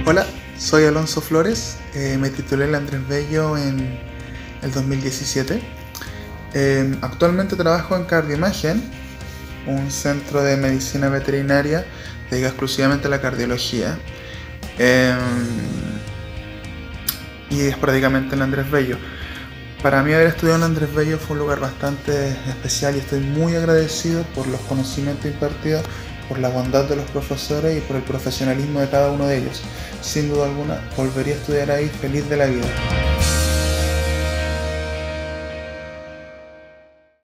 Hola, soy Alonso Flores, me titulé en Andrés Bello en el 2017. Actualmente trabajo en Cardioimagen, un centro de medicina veterinaria dedicado exclusivamente a la cardiología, y esporádicamente en Andrés Bello. Para mí haber estudiado en Andrés Bello fue un lugar bastante especial y estoy muy agradecido por los conocimientos impartidos, por la bondad de los profesores y por el profesionalismo de cada uno de ellos. Sin duda alguna, volvería a estudiar ahí feliz de la vida.